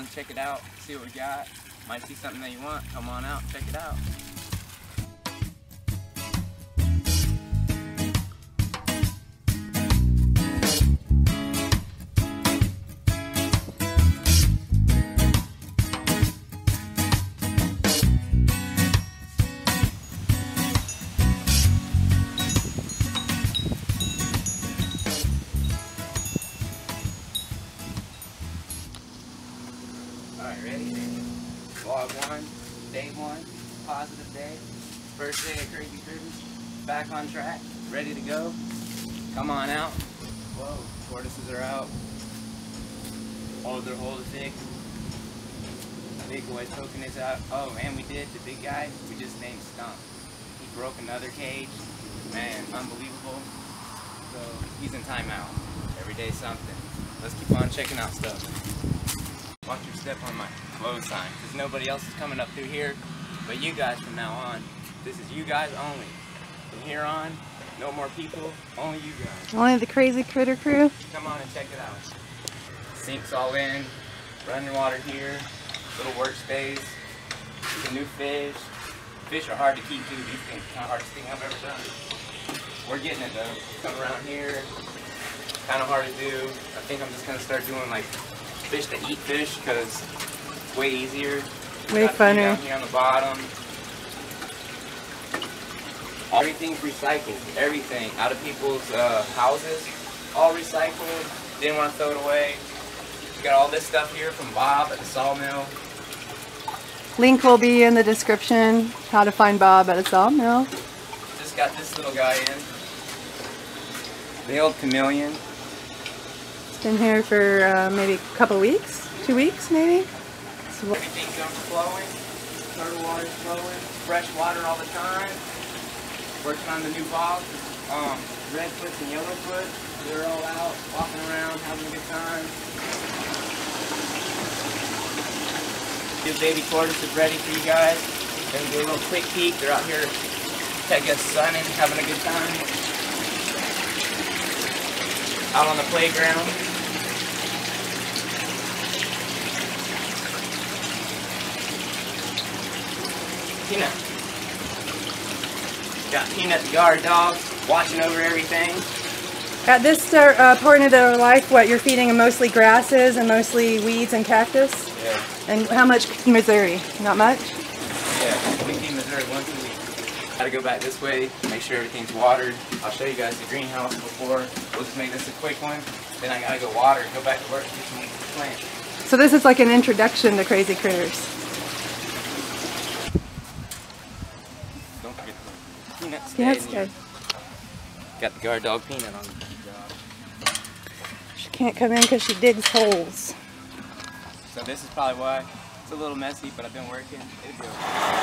check it out, see what we got. Might see something that you want, come on out, check it out. Alright, ready? Vlog 1, day 1, positive day. First day of Crazy Critters. Back on track, ready to go. Come on out. Whoa, tortoises are out. All of their holes are thick. Big boy's poking his out. Oh, and we did, the big guy, we just named Stump. He broke another cage. Man, unbelievable. So, he's in timeout. Every day something. Let's keep on checking out stuff. Watch your step on my close sign, because nobody else is coming up through here but you guys from now on. This is you guys only. From here on, no more people, only you guys. Only the Crazy Critter crew? Come on and check it out. Sinks all in, running water here, little workspace, some new fish. Fish are hard to keep too, these things are kind of hardest thing I've ever done. We're getting it though. Come around here, kind of hard to do. I think I'm just going to start doing like fish to eat fish because it's way easier. Way funner. Down here on the bottom. Everything's recycled. Everything out of people's houses, all recycled. Didn't want to throw it away. We got all this stuff here from Bob at the sawmill. Link will be in the description. How to find Bob at a sawmill. Just got this little guy in. The old chameleon. It's been here for maybe a couple weeks, 2 weeks maybe. Everything's flowing, turtle water's flowing, fresh water all the time. Working on the new bogs, redfoots and yellowfoots. They're all out, walking around, having a good time. Good baby tortoise is ready for you guys. Gonna do a little quick peek. They're out here, take us sunning, having a good time. Out on the playground. Peanut. Got Peanut the guard dog, watching over everything. At this point of their life, what, you're feeding them mostly grasses and mostly weeds and cactus? Yeah. And how much Missouri? Not much? Yeah, we feed Missouri once a week. Gotta go back this way, make sure everything's watered. I'll show you guys the greenhouse before. We'll just make this a quick one. Then I gotta go water and go back to work and get some plants. So this is like an introduction to Crazy Critters. Don't forget the Peanut. Peanut's good. Got the guard dog Peanut on the job. She can't come in because she digs holes. So this is probably why it's a little messy, but I've been working. It'll go.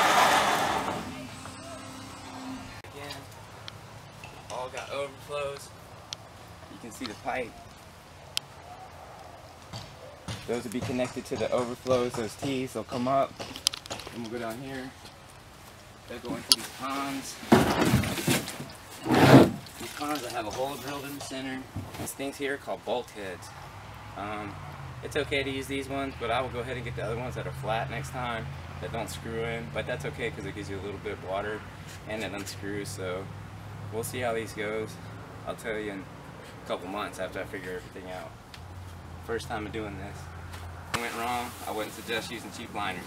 Again, all got overflows. You can see the pipe. Those will be connected to the overflows. Those tees, they'll come up. And we'll go down here. They'll go into these ponds. These ponds will have a hole drilled in the center. These things here are called bulkheads. It's okay to use these ones, but I will go ahead and get the other ones that are flat next time, that don't screw in. But that's okay because it gives you a little bit of water and it unscrews. So we'll see how these goes. I'll tell you in a couple months after I figure everything out. First time of doing this. If it went wrong, I wouldn't suggest using cheap liners.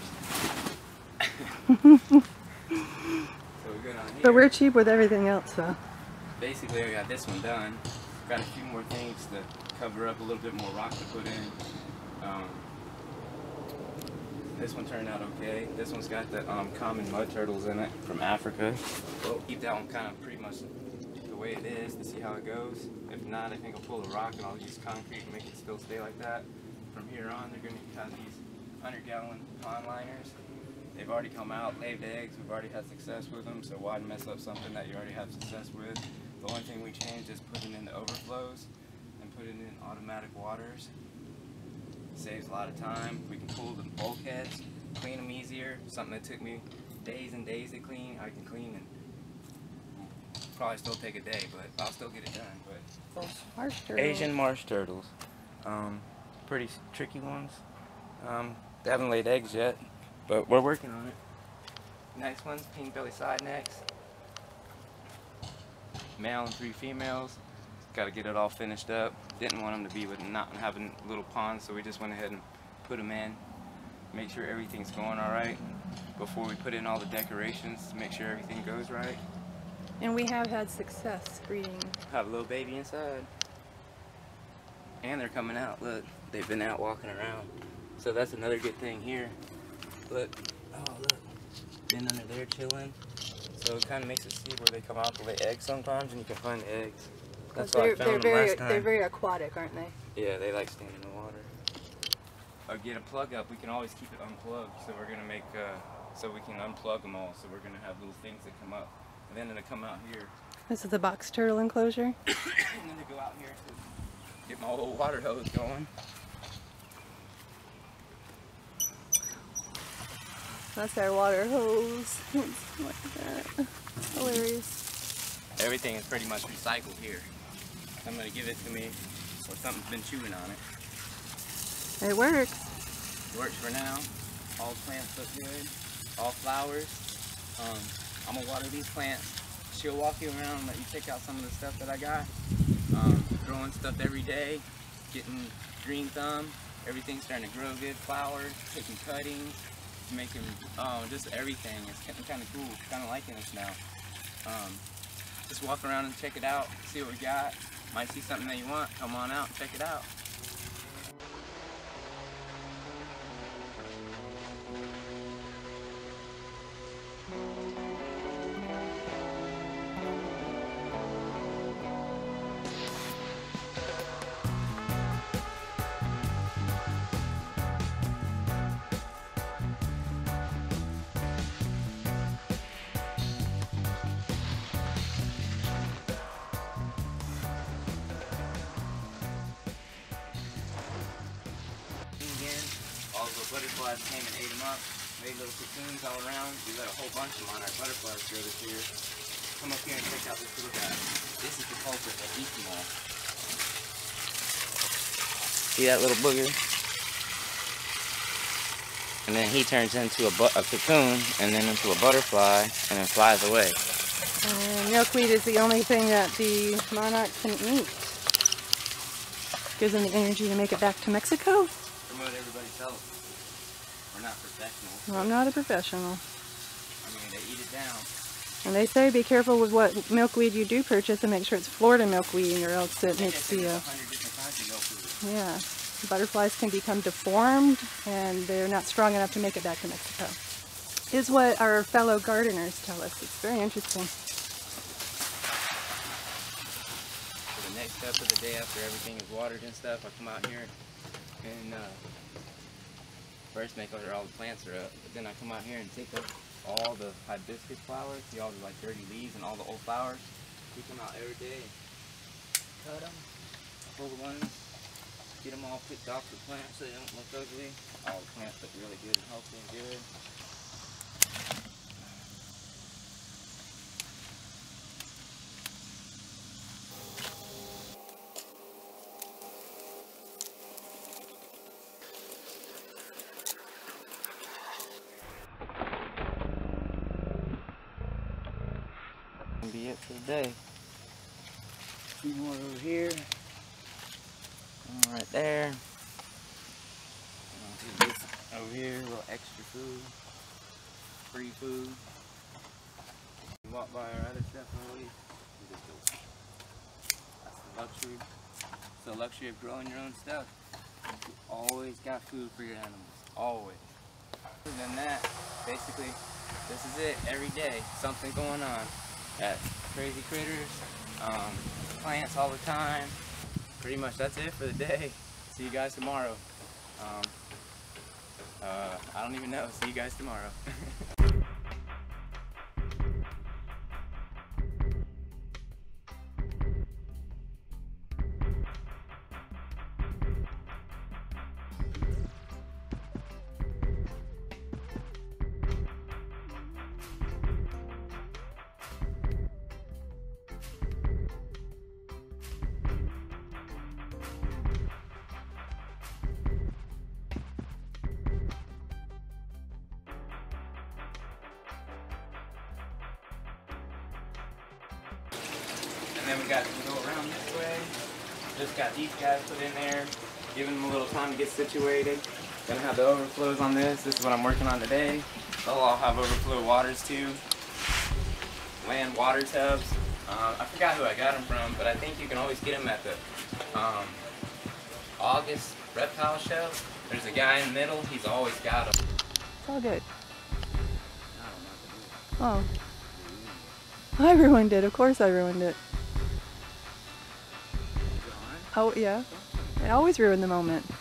So we're good on here. But we're cheap with everything else, so. Basically, I got this one done. Got a few more things to cover up, a little bit more rock to put in. This one turned out okay. This one's got the common mud turtles in it from Africa. We'll keep that one kind of pretty much the way it is to see how it goes. If not, I think I'll pull a rock and I'll use concrete and make it still stay like that. From here on, they're going to have these 100-gallon pond liners. They've already come out, laid eggs. We've already had success with them, so why mess up something that you already have success with? The only thing we changed is putting in the overflows and putting in automatic waters. Saves a lot of time. We can pull the bulkheads, clean them easier. Something that took me days and days to clean, I can clean and probably still take a day, but I'll still get it done. But Marsh turtles. Asian marsh turtles, pretty tricky ones. They haven't laid eggs yet, but we're working on it. Next one's pink belly side necks. Male and 3 females. Got to get it all finished up. Didn't want them to be with not having little ponds, so we just went ahead and put them in. Make sure everything's going all right before we put in all the decorations to make sure everything goes right. And we have had success breeding. Have a little baby inside. And they're coming out. Look, they've been out walking around. So that's another good thing here. Look, oh look, been under there chilling. So it kind of makes it see where they come out to lay eggs sometimes, and you can find the eggs. That's why I found them last time. They're very aquatic, aren't they? Yeah, they like staying in the water. Or get a plug up. We can always keep it unplugged, so we're gonna make so we can unplug them all. So we're gonna have little things that come up, and then they come out here. This is the box turtle enclosure. And then they go out here to get my little water hose going. That's our water hose. It's like that. Hilarious. Everything is pretty much recycled here. Somebody give it to me, or something's been chewing on it. It works. Works for now. All plants look good. All flowers. I'm gonna water these plants. She'll walk you around and let you check out some of the stuff that I got. Growing stuff every day. Getting green thumb. Everything's starting to grow good. Flowers. Taking cuttings. Making just everything. It's getting kind of cool. Kind of liking this now. Just walk around and check it out. See what we got. Might see something that you want. Come on out and check it out. All the butterflies came and ate them up, made little cocoons all around. We let a whole bunch of them on our butterflies grow this year. Come up here and check out this little guy. This is the culprit that eats them all. See that little booger? And then he turns into a cocoon, and then into a butterfly, and then flies away. And milkweed is the only thing that the monarch can eat. Gives them the energy to make it back to Mexico. Promote everybody's health. We're not professionals. Well, I'm not a professional. I mean, they eat it down. And they say be careful with what milkweed you do purchase and make sure it's Florida milkweed, or else it makes the... 100 different kinds of milkweed. Yeah. Butterflies can become deformed and they're not strong enough to make it back to Mexico. Is what our fellow gardeners tell us. It's very interesting. So the next step of the day after everything is watered and stuff, I come out here and first make sure all the plants are up, but then I come out here and take up all the hibiscus flowers, see all the like dirty leaves and all the old flowers. We come out every day, cut them, pull the ones, get them all picked off the plants so they don't look ugly. All the plants look really good and healthy and good. Be it for the day. Two more over here. One right there. This over here, a little extra food. Free food. You walk by our other stuff on the leaf. That's the luxury. It's the luxury of growing your own stuff. You always got food for your animals. Always. Other than that, basically, this is it. Every day, something going on. Got crazy critters, plants all the time. Pretty much that's it for the day. See you guys tomorrow. I don't even know. See you guys tomorrow. And then we got to go around this way. Just got these guys put in there, giving them a little time to get situated. Gonna have the overflows on this. This is what I'm working on today. They'll all have overflow waters too. Land water tubs. I forgot who I got them from, but I think you can always get them at the August Reptile Show. There's a guy in the middle. He's always got them. It's all good. Oh. I ruined it. Of course I ruined it. Oh, yeah. I always ruin the moment.